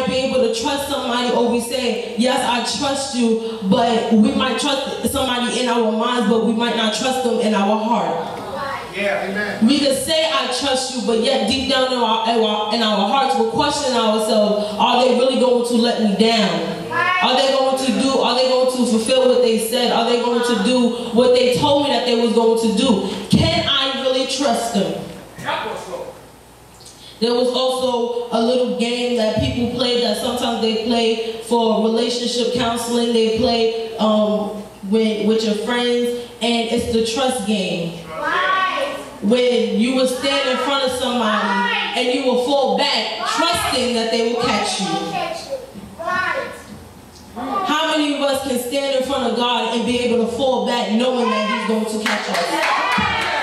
might be able to trust somebody, or we say, yes, I trust you, but we might trust somebody in our minds, but we might not trust them in our heart. Yeah, amen. We can say, I trust you, but yet deep down in our hearts, we're questioning ourselves, are they really going to let me down? Are they going to fulfill what they said? Are they going to do what they told me that they was going to do? Can I really trust them? There was also a little game that people played that sometimes they play for relationship counseling. They play with your friends, and it's the trust game. When you will stand in front of somebody and you will fall back trusting that they will catch you. How many of us can stand in front of God and be able to fall back knowing that He's going to catch us?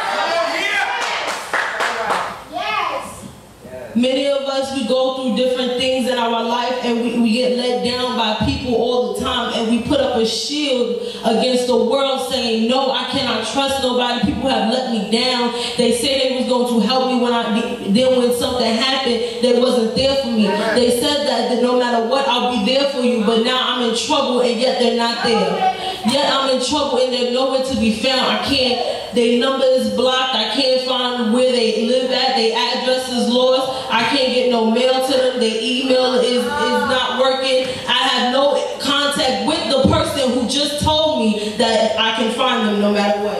Many of us, we go through different things in our life, and we get let down by people all the time, and we put up a shield against the world saying, no, I cannot trust nobody. People have let me down. They say they was going to help me when something happened, they wasn't there for me. They said that no matter what, I'll be there for you, but now I'm in trouble, and yet they're not there. Yet I'm in trouble, and they're nowhere to be found. Their number is blocked. I can't find where they live at. Their address is lost. I can't get no mail to them. Their email is not working. I have no contact with the person who just told me that I can find them no matter what.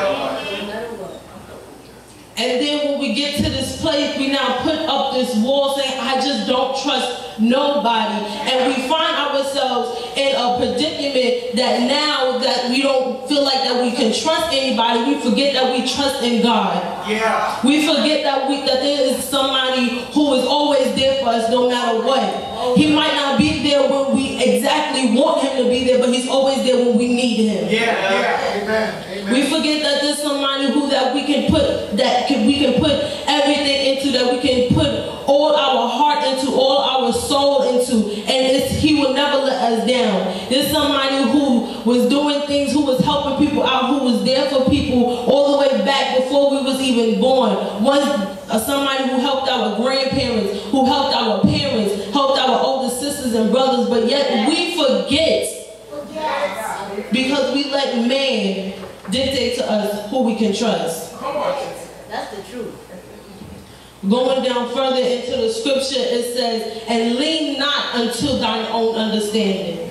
And then when we get to this place, we now put up this wall saying, I just don't trust nobody. And we find ourselves in a predicament that now that we don't feel like that we can trust anybody, we forget that we trust in God. Yeah. We forget that there is somebody who is always there for us no matter what. He might not be there when we exactly want him to be there, but he's always there when we need him. Yeah. Amen. We forget that there's somebody we can put everything into, that we can put all our heart into, all our soul into, and he will never let us down. There's somebody who was doing things, who was helping people out, who was there for people all the way back before we was even born. Somebody who helped our grandparents, who helped our parents, helped our older sisters and brothers, but yet we forget because we let man dictate to us who we can trust. That's the truth. Going down further into the scripture, it says, and lean not unto thine own understanding.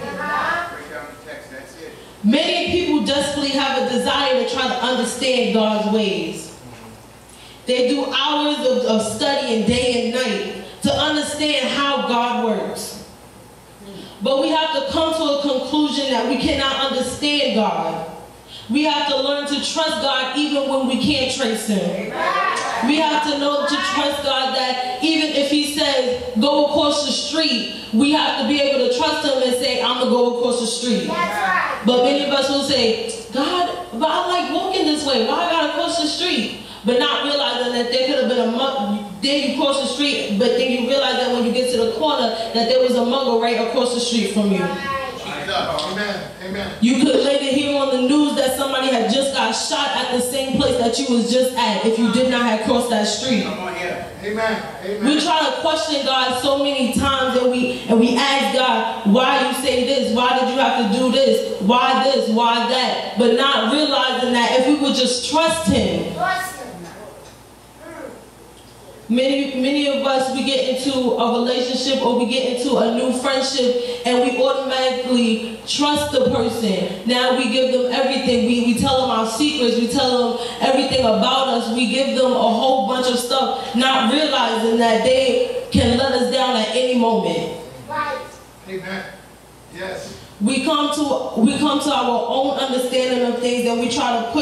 Many people desperately have a desire to try to understand God's ways. They do hours of studying day and night to understand how God works. But we have to come to a conclusion that we cannot understand God. We have to learn to trust God even when we can't trace Him. We have to know to trust God that even if He says, go across the street, we have to be able to trust Him and say, I'm going to go across the street. But many of us will say, God, but I like walking this way. Why I got to cross the street? But not realizing that there could have been a mug. Then you cross the street, but then you realize that when you get to the corner, that there was a mugger right across the street from you. Amen. You could later hear on the news that somebody had just got shot at the same place that you was just at if you did not have crossed that street. Amen. We try to question God so many times, and we ask God, why you say this? Why did you have to do this? Why this? Why that? But not realizing that if we would just trust Him. Many of us, we get into a relationship or we get into a new friendship and we automatically trust the person. Now we give them everything. We tell them our secrets. We tell them everything about us. We give them a whole bunch of stuff, not realizing that they can let us down at any moment. Right. Amen. Yes. We come to our own understanding of things, and we try to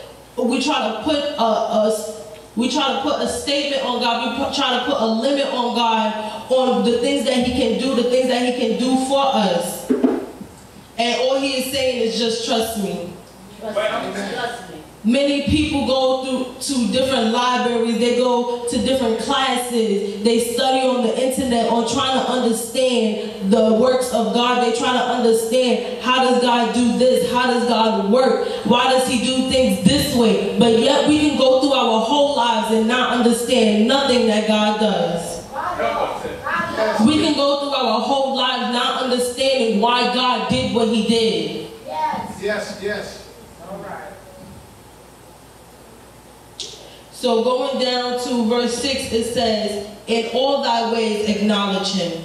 put a statement on God. We try to put a limit on God on the things that He can do, the things that He can do for us. And all He is saying is just trust me. Trust me. Many people go to different libraries, they go to different classes, they study on the internet on trying to understand the works of God. They try to understand, how does God do this? How does God work? Why does He do things this way? But yet we can go through our whole lives and not understand nothing that God does. Yes. We can go through our whole lives not understanding why God did what he did. Yes, yes. All right. So going down to verse 6, it says, in all thy ways acknowledge him.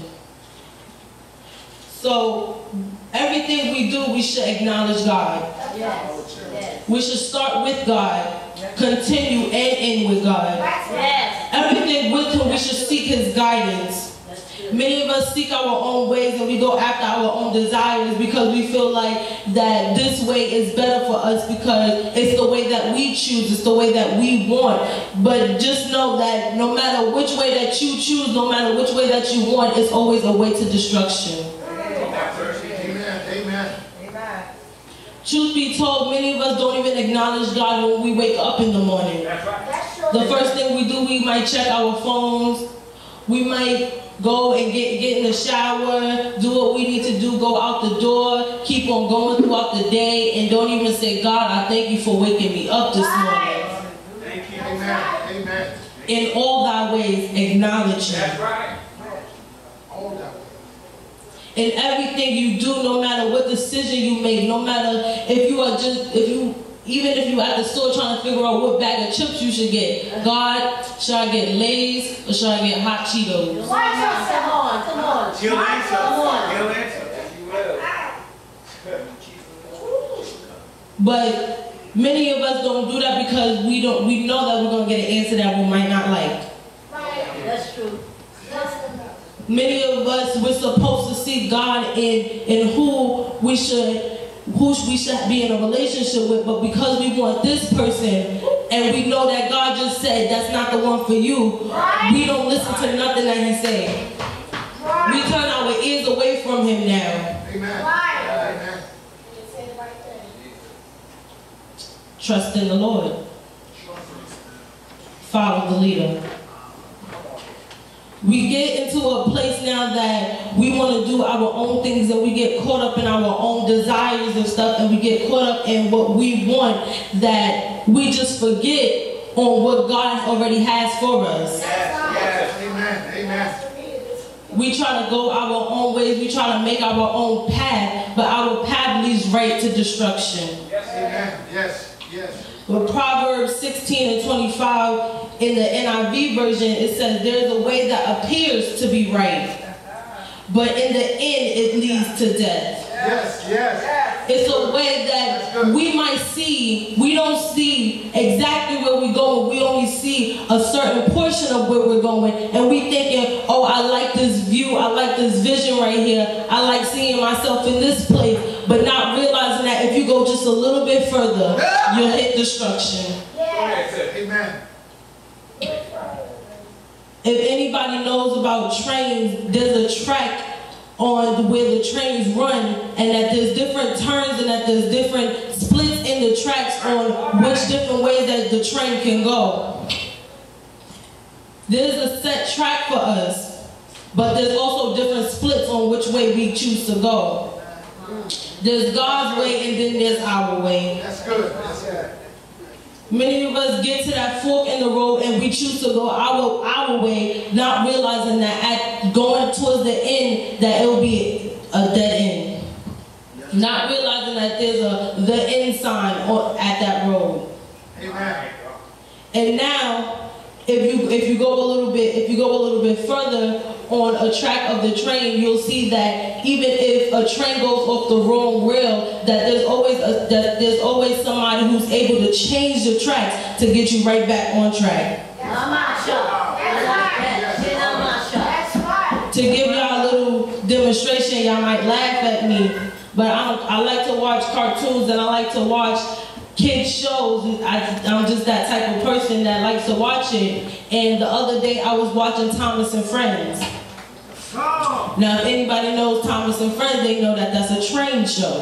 So everything we do, we should acknowledge God. Yes. Yes. We should start with God, continue and end with God. Yes. Everything with him, we should seek his guidance. That's good. Many of us seek our own ways and we go after our own desires because we feel like that this way is better for us because it's the way that we choose, it's the way that we want. But just know that no matter which way that you choose, no matter which way that you want, it's always a way to destruction. Amen. Truth be told, many of us don't even acknowledge God when we wake up in the morning. The first thing we do, we might check our phones. We might go and get in the shower, do what we need to do, go out the door, keep on going throughout the day, and don't even say, God, I thank you for waking me up this morning. Thank you. Amen. Amen. In all thy ways, acknowledge him. That's right. All that way. In everything you do, no matter what decision you make, no matter if you are even if you're at the store trying to figure out what bag of chips you should get. God, should I get Lay's or should I get hot Cheetos? Come on. She'll answer. Come on. She'll answer. She will. But many of us don't do that because we know that we're gonna get an answer that we might not like. That's true. Many of us, we're supposed to seek God in who we should be in a relationship with, but because we want this person and we know that God just said that's not the one for you, we don't listen to nothing that he's saying. We turn our ears away from him now. Amen. Amen. Trust in the Lord. Follow the leader. We get into a place now that we want to do our own things and we get caught up in our own desires and stuff and we get caught up in what we want that we just forget on what God already has for us. Yes. Amen. Amen. We try to go our own ways, we try to make our own path, but our path leads right to destruction. Yes. Amen. Yes. Yes. With Proverbs 16 and 25 in the NIV version, it says there's a way that appears to be right, but in the end it leads to death. Yes. Yes. It's a way that we might see, we don't see exactly where we're going, we only see a certain portion of where we're going, and we thinking, oh, I like this view, I like this vision right here, I like seeing myself in this place, but not realizing that if you go just a little bit further, you'll hit destruction. Amen. If anybody knows about trains, there's a track on where the trains run, and that there's different turns and that there's different splits in the tracks on which different ways that the train can go. There's a set track for us, but there's also different splits on which way we choose to go. There's God's way and then there's our way. That's good. That's good. Many of us get to that fork in the road and we choose to go our way, not realizing that at going towards the end, that it will be a dead end. Not realizing that there's the end sign at that road. Amen. And now, if you go a little bit further on a track of the train, you'll see that even if a train goes off the wrong rail, that there's always somebody who's able to change the tracks to get you right back on track. To give y'all a little demonstration, y'all might laugh at me, but I like to watch cartoons and I like to watch kids shows. I'm just that type of person that likes to watch it. And the other day I was watching Thomas and Friends. Now if anybody knows Thomas and Friends, they know that that's a train show.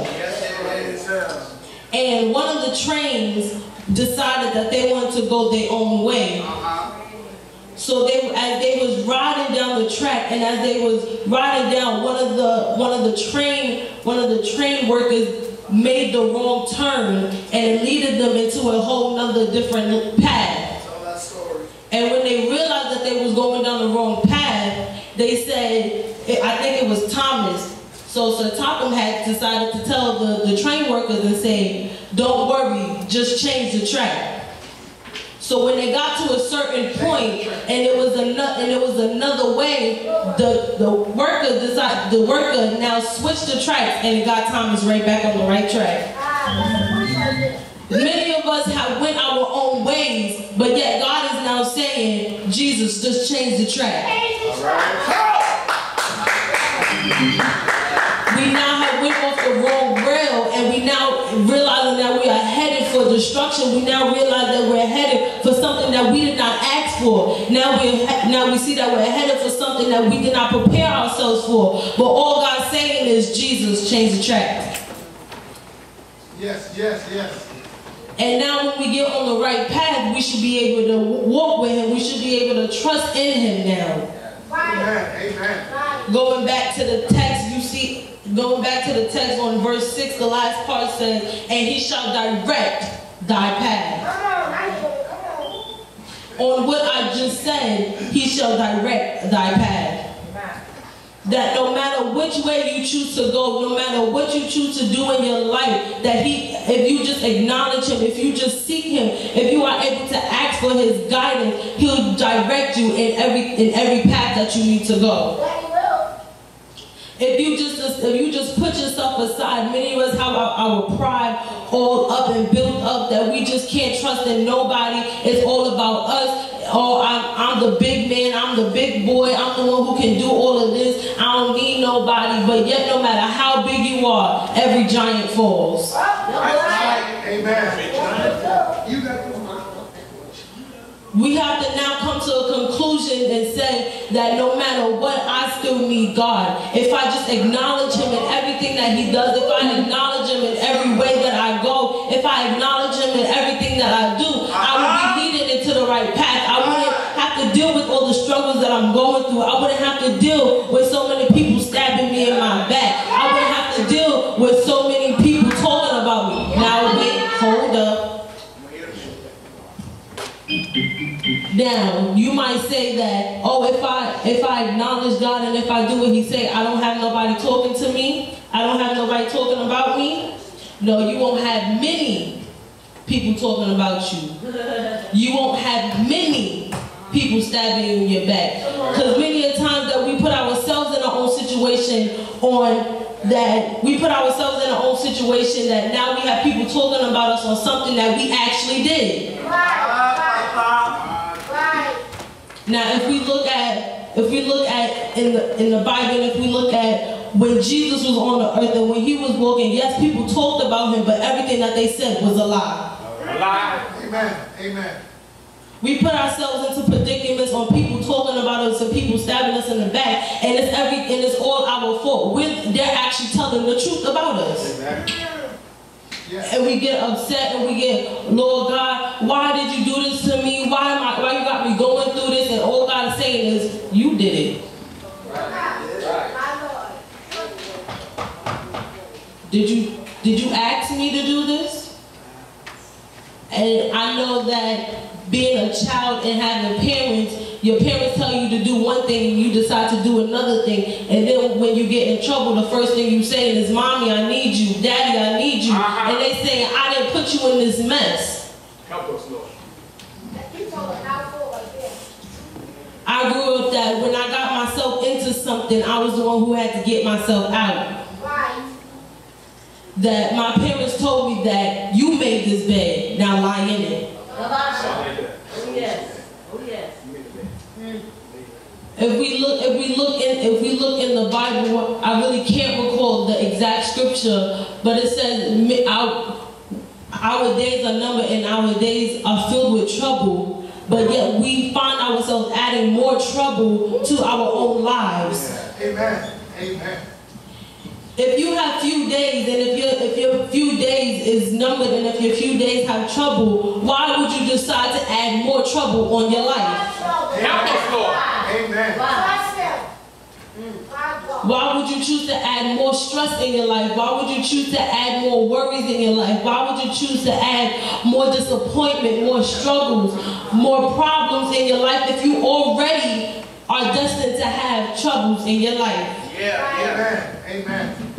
And one of the trains decided that they wanted to go their own way. So as they was riding down the track, and as they was riding down, one of the train workers made the wrong turn, and it leaded them into a whole nother different path. And when they realized that they was going down the wrong path, they said, I think it was Thomas. So Sir Topham had decided to tell the train workers and say, don't worry, just change the track. So when they got to a certain point and it was another way, the worker now switched the tracks and it got Thomas right back on the right track. Many of us have went our own ways, but yet God is now saying, Jesus, just change the track. We now have went off the wrong rail, and we now realizing that we are headed for destruction. We now realize that we're headed for something that we did not ask for. Now we see that we're headed for something that we did not prepare ourselves for. But all God's saying is, Jesus, change the track. Yes, yes, yes. And now when we get on the right path, we should be able to walk with him. We should be able to trust in him now. Amen, amen. Going back to the text, you see, going back to the text on verse 6, the last part says, and he shall direct thy path. On what I just said, he shall direct thy path. That no matter which way you choose to go, no matter what you choose to do in your life, that if you just acknowledge him, if you just seek him, if you are able to ask for his guidance, he'll direct you in every path that you need to go. If you just put yourself aside, many of us have our pride all up and built up that we just can't trust in nobody. It's all about us. Oh, I'm the big man, I'm the big boy, I'm the one who can do all of this. I don't need nobody. But yet, no matter how big you are, every giant falls. Amen. We have to now come to a conclusion and say that no matter what, I still need God. If I just acknowledge him in everything that he does, if I acknowledge him in every way that I go, if I acknowledge him in everything that I do, I will be leading into the right path. I wouldn't have to deal with all the struggles that I'm going through. I wouldn't have to deal with so many people stabbing me in my back. I wouldn't have to deal with so many people talking about me. Now wait, hold up. Now, you might say that, oh, if I acknowledge God and if I do what he say, I don't have nobody talking to me. I don't have nobody talking about me. No, you won't have many people talking about you. You won't have many people stabbing you in your back. Because many a times that we put ourselves in our own situation that now we have people talking about us on something that we actually did. Now, if we look at in the Bible, if we look at when Jesus was on the earth and when he was walking, yes, people talked about him, but everything that they said was a lie. A lie. Amen. Amen. We put ourselves into predicaments on people talking about us and people stabbing us in the back, and it's all our fault. They're actually telling the truth about us. Amen. Yeah. And we get upset and we get, Lord God, why did you do this to me? Why you got me going through this? And all God is saying is, you did it. Did you ask me to do this? And I know that being a child and having parents, your parents tell you to do one thing and you decide to do another thing. And then when you get in trouble, the first thing you say is, Mommy, I need you. Daddy, I need you. And they say, I didn't put you in this mess. Help us, Lord. I grew up that when I got myself into something, I was the one who had to get myself out. That my parents told me that you made this bed, now lie in it. Oh yes. Oh yes. If we look in the Bible, I really can't recall the exact scripture, but it says our days are numbered and our days are filled with trouble. But yet we find ourselves adding more trouble to our own lives. Amen. Amen. If you have few days, and if your few days is numbered, and if your few days have trouble, why would you decide to add more trouble on your life? Help us, Lord. Amen. Why would you choose to add more stress in your life? Why would you choose to add more worries in your life? Why would you choose to add more disappointment, more struggles, more problems in your life if you already are destined to have troubles in your life. Yeah. Amen. Amen.